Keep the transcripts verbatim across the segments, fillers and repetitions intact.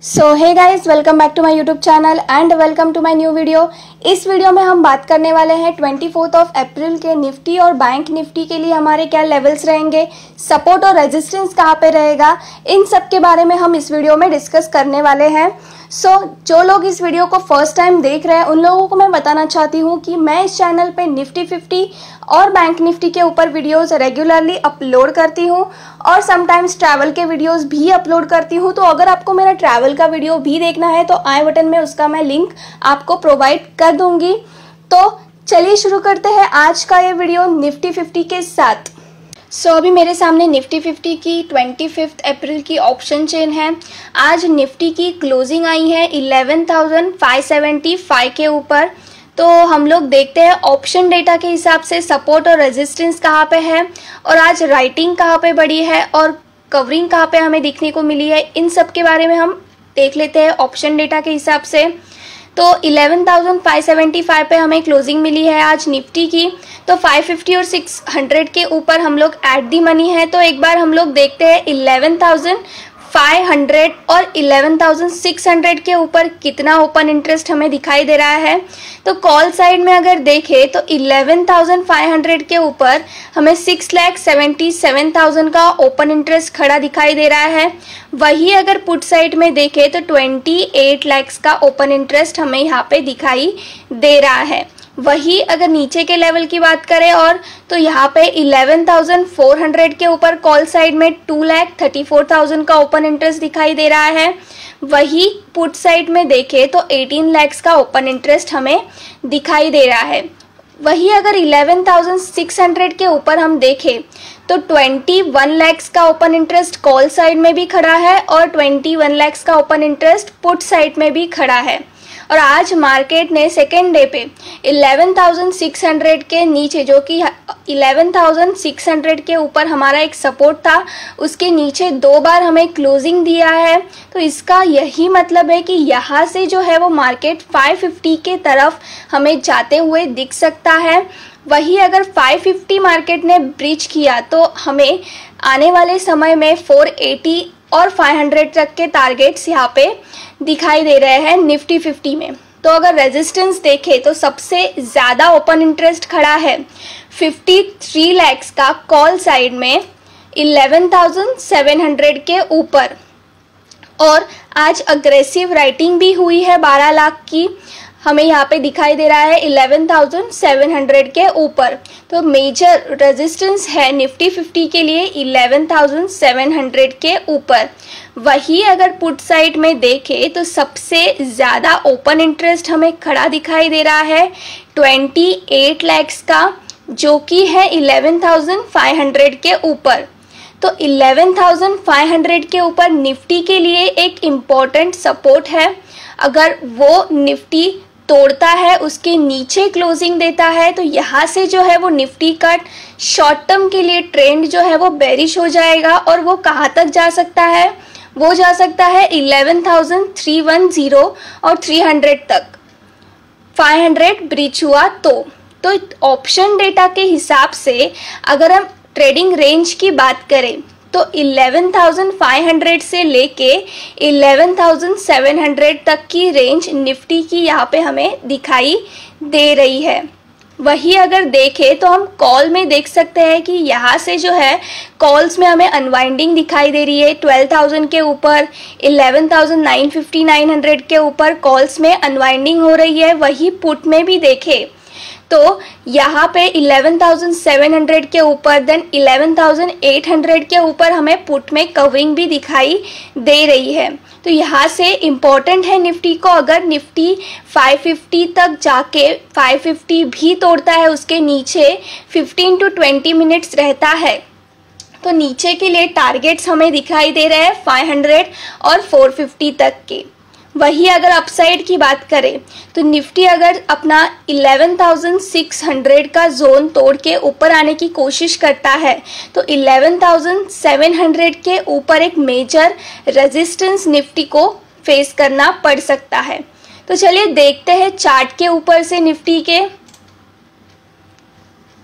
So hey guys, welcome back to my YouTube channel and welcome to my new video. इस video में हम बात करने वाले हैं ट्वेंटी फोर्थ ऑफ अप्रैल के निफ्टी और बैंक निफ्टी के लिए हमारे क्या लेवल्स रहेंगे, सपोर्ट और रेजिस्टेंस कहाँ पे रहेगा, इन सब के बारे में हम इस वीडियो में डिस्कस करने वाले हैं। सो so, जो लोग इस वीडियो को फर्स्ट टाइम देख रहे हैं उन लोगों को मैं बताना चाहती हूँ कि मैं इस चैनल पे निफ्टी फिफ्टी और बैंक निफ्टी के ऊपर वीडियोस रेगुलरली अपलोड करती हूँ और समटाइम्स ट्रैवल के वीडियोस भी अपलोड करती हूँ। तो अगर आपको मेरा ट्रैवल का वीडियो भी देखना है तो आई बटन में उसका मैं लिंक आपको प्रोवाइड कर दूंगी। तो चलिए शुरू करते हैं आज का ये वीडियो निफ्टी फिफ्टी के साथ। सो so, अभी मेरे सामने निफ्टी फिफ्टी की ट्वेंटी फिफ्थ अप्रैल की ऑप्शन चेन है। आज निफ्टी की क्लोजिंग आई है eleven thousand five seventy five के ऊपर। तो हम लोग देखते हैं ऑप्शन डेटा के हिसाब से सपोर्ट और रेजिस्टेंस कहाँ पे है और आज राइटिंग कहाँ पे बढ़ी है और कवरिंग कहाँ पे हमें दिखने को मिली है, इन सब के बारे में हम देख लेते हैं ऑप्शन डेटा के हिसाब से। तो eleven thousand five seventy five पे हमें क्लोजिंग मिली है आज निफ्टी की। तो फाइव फिफ्टी और सिक्स हंड्रेड के ऊपर हम लोग एट दी मनी है। तो एक बार हम लोग देखते हैं इलेवन थाउजेंड फाइव हंड्रेड और इलेवन थाउजेंड सिक्स हंड्रेड के ऊपर कितना ओपन इंटरेस्ट हमें दिखाई दे रहा है। तो कॉल साइड में अगर देखें तो इलेवन थाउजेंड फाइव हंड्रेड के ऊपर हमें six lakh seventy seven thousand का ओपन इंटरेस्ट खड़ा दिखाई दे रहा है। वही अगर पुट साइड में देखें तो ट्वेंटी एट लैक्स का ओपन इंटरेस्ट हमें यहाँ पे दिखाई दे रहा है। वही अगर नीचे के लेवल की बात करें और तो यहाँ पे इलेवन थाउजेंड फोर हंड्रेड के ऊपर कॉल साइड में two lakh thirty four thousand का ओपन इंटरेस्ट दिखाई दे रहा है। वही पुट साइड में देखें तो एटीन लैक्स का ओपन इंटरेस्ट हमें दिखाई दे रहा है। वही अगर इलेवन थाउजेंड सिक्स हंड्रेड के ऊपर हम देखें तो ट्वेंटी वन लैक्स का ओपन इंटरेस्ट कॉल साइड में भी खड़ा है और ट्वेंटी वन लैक्स का ओपन इंटरेस्ट पुट साइड में भी खड़ा है। और आज मार्केट ने सेकेंड डे पे इलेवन थाउजेंड सिक्स हंड्रेड के नीचे, जो कि इलेवन थाउजेंड सिक्स हंड्रेड के ऊपर हमारा एक सपोर्ट था, उसके नीचे दो बार हमें क्लोजिंग दिया है। तो इसका यही मतलब है कि यहाँ से जो है वो मार्केट फाइव फिफ्टी के तरफ हमें जाते हुए दिख सकता है। वही अगर फाइव फिफ्टी मार्केट ने ब्रीच किया तो हमें आने वाले समय में फोर एटी और फाइव हंड्रेड तक के टारगेट्स यहाँ पे दिखाई दे रहे हैं निफ्टी फिफ्टी में। तो अगर रेजिस्टेंस देखें तो सबसे ज़्यादा ओपन इंटरेस्ट खड़ा है फिफ्टी थ्री लैक्स का कॉल साइड में इलेवन थाउजेंड सेवन हंड्रेड के ऊपर। और आज अग्रेसिव राइटिंग भी हुई है बारह लाख की, हमें यहाँ पे दिखाई दे रहा है इलेवन थाउजेंड सेवन हंड्रेड के ऊपर। तो मेजर रेजिस्टेंस है निफ्टी फिफ्टी के लिए इलेवन थाउजेंड सेवन हंड्रेड के ऊपर। वही अगर पुट साइड में देखें तो सबसे ज़्यादा ओपन इंटरेस्ट हमें खड़ा दिखाई दे रहा है ट्वेंटी एट लैक्स का, जो कि है इलेवन थाउजेंड फाइव हंड्रेड के ऊपर। तो इलेवन थाउजेंड फाइव हंड्रेड के ऊपर निफ्टी के लिए एक इम्पॉर्टेंट सपोर्ट है। अगर वो निफ्टी तोड़ता है, उसके नीचे क्लोजिंग देता है, तो यहाँ से जो है वो निफ्टी का शॉर्ट टर्म के लिए ट्रेंड जो है वो बेरिश हो जाएगा। और वो कहाँ तक जा सकता है, वो जा सकता है इलेवन थाउजेंड थ्री हंड्रेड और थ्री हंड्रेड तक, फाइव हंड्रेड ब्रीच हुआ तो। तो ऑप्शन डेटा के हिसाब से अगर हम ट्रेडिंग रेंज की बात करें तो इलेवन थाउजेंड फाइव हंड्रेड से लेके इलेवन थाउजेंड सेवन हंड्रेड तक की रेंज निफ्टी की यहाँ पे हमें दिखाई दे रही है। वही अगर देखें तो हम कॉल में देख सकते हैं कि यहाँ से जो है कॉल्स में हमें अनवाइंडिंग दिखाई दे रही है ट्वेल्व थाउजेंड के ऊपर, eleven thousand nine fifty nine hundred के ऊपर कॉल्स में अनवाइंडिंग हो रही है। वही पुट में भी देखें तो यहाँ पे इलेवन थाउजेंड सेवन हंड्रेड के ऊपर, then eleven thousand eight hundred के ऊपर हमें पुट में कवरिंग भी दिखाई दे रही है। तो यहाँ से इम्पॉर्टेंट है निफ्टी को, अगर निफ्टी फाइव फिफ्टी तक जाके फाइव फिफ्टी भी तोड़ता है, उसके नीचे फिफ्टीन टू ट्वेंटी मिनट्स रहता है, तो नीचे के लिए टारगेट्स हमें दिखाई दे रहे हैं फाइव हंड्रेड और फोर फिफ्टी तक के। वही अगर अपसाइड की बात करें तो निफ्टी अगर अपना इलेवन थाउजेंड सिक्स हंड्रेड का जोन तोड़ के ऊपर आने की कोशिश करता है तो इलेवन थाउजेंड सेवन हंड्रेड के ऊपर एक मेजर रेजिस्टेंस निफ्टी को फेस करना पड़ सकता है। तो चलिए देखते हैं चार्ट के ऊपर से निफ्टी के।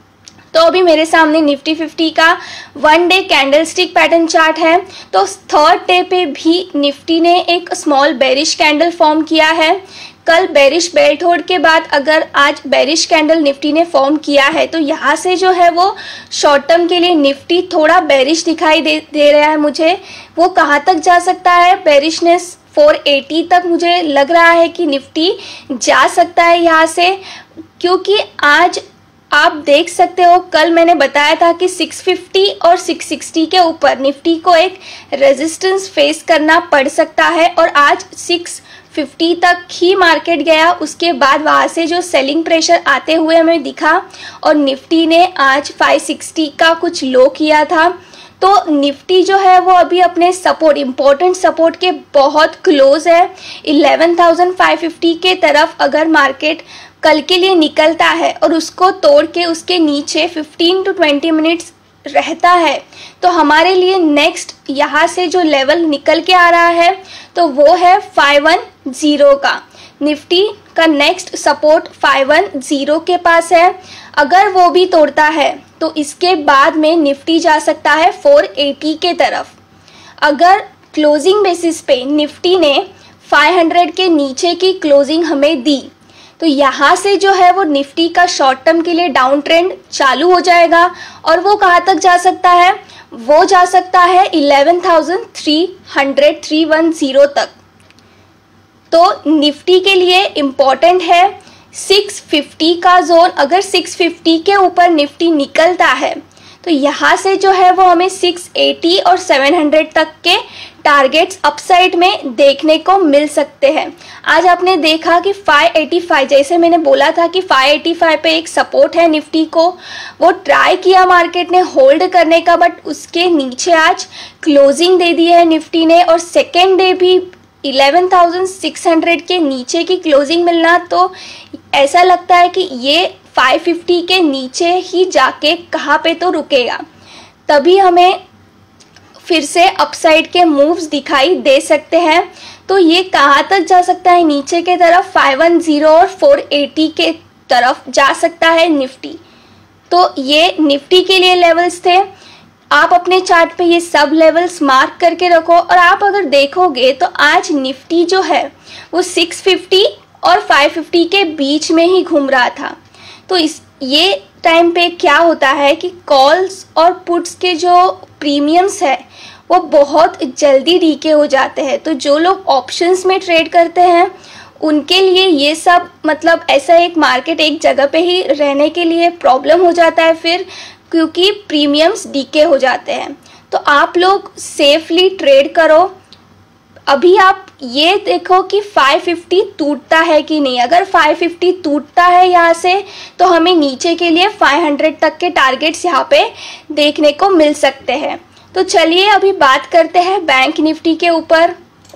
तो अभी मेरे सामने निफ्टी फिफ्टी का one day candlestick pattern chart है। तो थर्ड डे पे भी निफ्टी ने एक स्मॉल बेरिश कैंडल फॉर्म किया है। कल बेरिश बेल्ट होल्ड के बाद अगर आज बेरिश कैंडल निफ्टी ने फॉर्म किया है तो यहाँ से जो है वो शॉर्ट टर्म के लिए निफ्टी थोड़ा बेरिश दिखाई दे दे रहा है मुझे। वो कहाँ तक जा सकता है, बेरिशनेस फोर एटी तक मुझे लग रहा है कि निफ्टी जा सकता है यहाँ से, क्योंकि आज आप देख सकते हो कल मैंने बताया था कि सिक्स फिफ्टी और सिक्स सिक्सटी के ऊपर निफ्टी को एक रेजिस्टेंस फेस करना पड़ सकता है और आज सिक्स फिफ्टी तक ही मार्केट गया। उसके बाद वहाँ से जो सेलिंग प्रेशर आते हुए हमें दिखा और निफ्टी ने आज फाइव सिक्सटी का कुछ लो किया था। तो निफ्टी जो है वो अभी अपने सपोर्ट इम्पोर्टेंट सपोर्ट के बहुत क्लोज है। इलेवन थाउजेंड फाइव फिफ्टी के तरफ अगर मार्केट कल के लिए निकलता है और उसको तोड़ के उसके नीचे फिफ्टीन टू ट्वेंटी मिनट्स रहता है तो हमारे लिए नेक्स्ट यहाँ से जो लेवल निकल के आ रहा है तो वो है फाइव वन ज़ीरो का। निफ्टी का next support five one zero के पास है। अगर वो भी तोड़ता है तो इसके बाद में निफ्टी जा सकता है फोर एटी के तरफ। अगर क्लोजिंग बेसिस पे निफ्टी ने फाइव हंड्रेड के नीचे की क्लोजिंग हमें दी तो यहाँ से जो है वो निफ्टी का शॉर्ट टर्म के लिए डाउन ट्रेंड चालू हो जाएगा और वो कहाँ तक जा सकता है, वो जा सकता है eleven thousand three hundred three one zero तक। तो निफ्टी के लिए इम्पॉर्टेंट है सिक्स फिफ्टी का जोन। अगर सिक्स फिफ्टी के ऊपर निफ्टी निकलता है तो यहाँ से जो है वो हमें सिक्स एटी और सेवन हंड्रेड तक के टारगेट्स अपसाइड में देखने को मिल सकते हैं। आज आपने देखा कि फाइव एटी फाइव, जैसे मैंने बोला था कि फाइव एटी फाइव पे एक सपोर्ट है निफ्टी को, वो ट्राई किया मार्केट ने होल्ड करने का, बट उसके नीचे आज क्लोजिंग दे दी है निफ्टी ने। और सेकेंड डे भी इलेवन थाउजेंड सिक्स हंड्रेड के नीचे की क्लोजिंग मिलना, तो ऐसा लगता है कि ये फाइव फिफ्टी के नीचे ही जाके कहाँ पे तो रुकेगा, तभी हमें फिर से अपसाइड के मूव्स दिखाई दे सकते हैं। तो ये कहाँ तक जा सकता है, नीचे के तरफ फाइव वन ज़ीरो और फोर एटी के तरफ जा सकता है निफ्टी। तो ये निफ्टी के लिए लेवल्स थे। आप अपने चार्ट पे ये सब लेवल्स मार्क करके रखो और आप अगर देखोगे तो आज निफ्टी जो है वो सिक्स फिफ्टी और फाइव फिफ्टी के बीच में ही घूम रहा था। तो इस ये टाइम पे क्या होता है कि कॉल्स और पुट्स के जो प्रीमियम्स है वो बहुत जल्दी डीके हो जाते हैं। तो जो लोग ऑप्शंस में ट्रेड करते हैं उनके लिए ये सब मतलब ऐसा एक मार्केट एक जगह पे ही रहने के लिए प्रॉब्लम हो जाता है फिर, क्योंकि प्रीमियम्स डीके हो जाते हैं। तो आप लोग सेफली ट्रेड करो। अभी आप ये देखो कि फाइव फिफ्टी टूटता है कि नहीं। अगर फाइव फिफ्टी टूटता है यहाँ से तो हमें नीचे के लिए फाइव हंड्रेड तक के टारगेट्स यहाँ पे देखने को मिल सकते हैं। तो चलिए अभी बात करते हैं बैंक निफ्टी के ऊपर।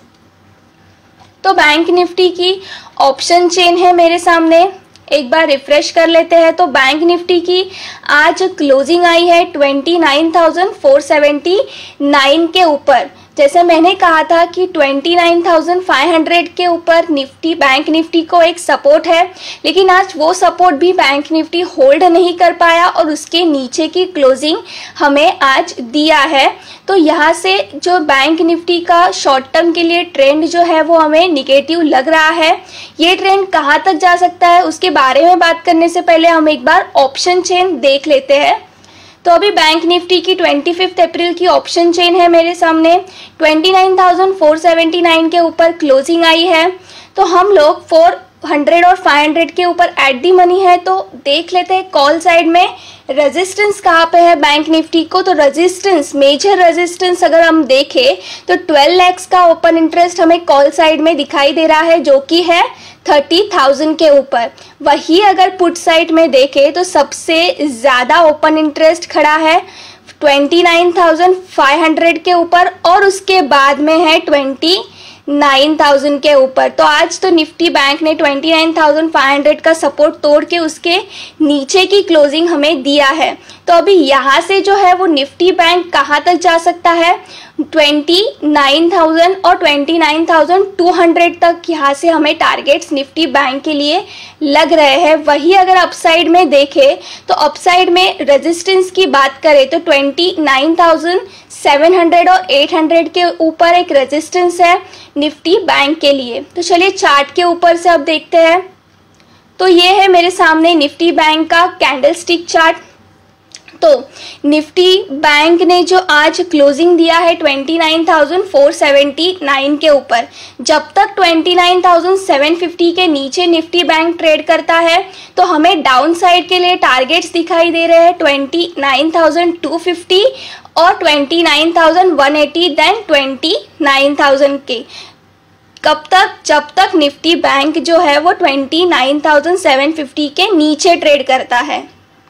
तो बैंक निफ्टी की ऑप्शन चेन है मेरे सामने, एक बार रिफ्रेश कर लेते हैं। तो बैंक निफ्टी की आज क्लोजिंग आई है twenty nine thousand four seventy nine के ऊपर। जैसे मैंने कहा था कि twenty nine thousand five hundred के ऊपर निफ्टी बैंक निफ्टी को एक सपोर्ट है, लेकिन आज वो सपोर्ट भी बैंक निफ्टी होल्ड नहीं कर पाया और उसके नीचे की क्लोजिंग हमें आज दिया है। तो यहाँ से जो बैंक निफ्टी का शॉर्ट टर्म के लिए ट्रेंड जो है वो हमें निगेटिव लग रहा है। ये ट्रेंड कहाँ तक जा सकता है उसके बारे में बात करने से पहले हम एक बार ऑप्शन चेन देख लेते हैं। तो अभी बैंक निफ्टी की ट्वेंटी फिफ्थ अप्रैल की ऑप्शन चेन है मेरे सामने। Twenty nine thousand four seventy nine के ऊपर क्लोजिंग आई है। तो हम लोग फोर हंड्रेड और फाइव हंड्रेड के ऊपर एट दी मनी है। तो देख लेते हैं कॉल साइड में रेजिस्टेंस कहाँ पे है बैंक निफ्टी को। तो रेजिस्टेंस, मेजर रेजिस्टेंस अगर हम देखें तो ट्वेल्व लैक्स का ओपन इंटरेस्ट हमें कॉल साइड में दिखाई दे रहा है, जो कि है थर्टी थाउजेंड के ऊपर। वही अगर पुट साइड में देखें तो सबसे ज़्यादा ओपन इंटरेस्ट खड़ा है twenty nine thousand five hundred के ऊपर और उसके बाद में है ट्वेंटी नाइन थाउजेंड के ऊपर। तो आज तो निफ्टी बैंक ने twenty nine thousand five hundred का सपोर्ट तोड़ के उसके नीचे की क्लोजिंग हमें दिया है। तो अभी यहाँ से जो है वो निफ्टी बैंक कहाँ तक जा सकता है ट्वेंटी नाइन थाउजेंड और twenty nine thousand two hundred तक यहाँ से हमें टारगेट्स निफ्टी बैंक के लिए लग रहे हैं। वही अगर अपसाइड में देखें तो अपसाइड में रेजिस्टेंस की बात करें तो twenty nine thousand seven hundred और एट हंड्रेड के ऊपर एक रेजिस्टेंस है निफ्टी बैंक के लिए। तो चलिए चार्ट के ऊपर से अब देखते हैं। तो ये है मेरे सामने निफ्टी बैंक का कैंडलस्टिक चार्ट। तो निफ्टी बैंक ने जो आज क्लोजिंग दिया है twenty nine thousand four seventy nine के ऊपर, जब तक twenty nine thousand seven fifty के नीचे निफ्टी बैंक ट्रेड करता है तो हमें डाउन साइड के लिए टारगेट्स दिखाई दे रहे हैं twenty nine thousand two fifty और twenty nine thousand one eighty, then twenty nine thousand के। कब तक? जब तक निफ्टी बैंक जो है वो twenty nine thousand seven fifty के नीचे ट्रेड करता है।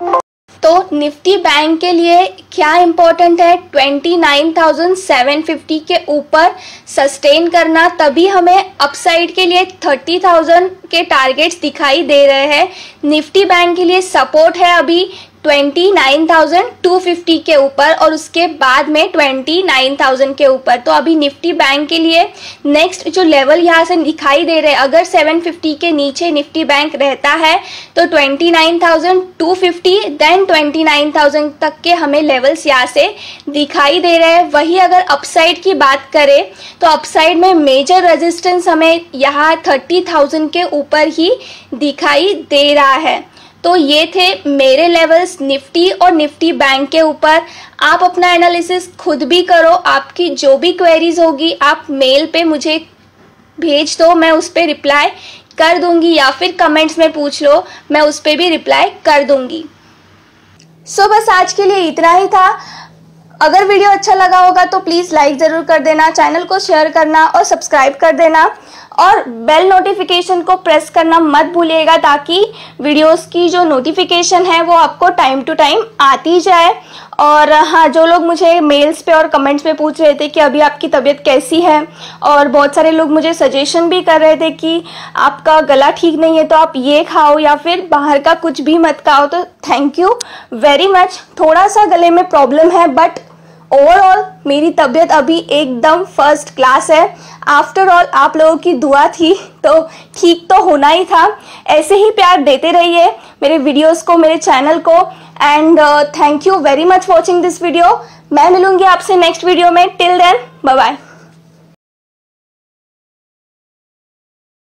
तो निफ्टी बैंक के लिए क्या इंपॉर्टेंट है? Twenty nine thousand seven fifty के ऊपर सस्टेन करना, तभी हमें अपसाइड के लिए थर्टी थाउजेंड के टारगेट्स दिखाई दे रहे हैं। निफ्टी बैंक के लिए सपोर्ट है अभी twenty nine thousand two fifty के ऊपर और उसके बाद में ट्वेंटी नाइन थाउजेंड के ऊपर। तो अभी निफ्टी बैंक के लिए नेक्स्ट जो लेवल यहाँ से दिखाई दे रहे हैं, अगर सेवन फिफ्टी के नीचे निफ्टी बैंक रहता है तो twenty nine thousand two fifty then twenty nine thousand तक के हमें लेवल्स यहाँ से दिखाई दे रहे हैं। वही अगर अपसाइड की बात करें तो अपसाइड में मेजर रेजिस्टेंस हमें यहाँ थर्टी थाउजेंड के ऊपर ही दिखाई दे रहा है। तो ये थे मेरे लेवल्स निफ्टी और निफ्टी बैंक के ऊपर। आप अपना एनालिसिस खुद भी करो। आपकी जो भी क्वेरीज होगी आप मेल पे मुझे भेज दो, मैं उस पर रिप्लाई कर दूंगी, या फिर कमेंट्स में पूछ लो, मैं उस पर भी रिप्लाई कर दूंगी। सो so, बस आज के लिए इतना ही था। अगर वीडियो अच्छा लगा होगा तो प्लीज़ लाइक ज़रूर कर देना, चैनल को शेयर करना और सब्सक्राइब कर देना और बेल नोटिफिकेशन को प्रेस करना मत भूलिएगा, ताकि वीडियोस की जो नोटिफिकेशन है वो आपको टाइम टू टाइम आती जाए। और हाँ, जो लोग मुझे मेल्स पे और कमेंट्स पे पूछ रहे थे कि अभी आपकी तबीयत कैसी है, और बहुत सारे लोग मुझे सजेशन भी कर रहे थे कि आपका गला ठीक नहीं है तो आप ये खाओ या फिर बाहर का कुछ भी मत खाओ, तो थैंक यू वेरी मच। थोड़ा सा गले में प्रॉब्लम है बट ओवरऑल मेरी तबीयत अभी एकदम फर्स्ट क्लास है। आफ्टर ऑल आप लोगों की दुआ थी तो ठीक तो होना ही था। ऐसे ही प्यार देते रहिए मेरे वीडियोस को, मेरे चैनल को, and thank you very much watching this video. मैं मिलूंगी आपसे नेक्स्ट वीडियो में। Till then bye bye.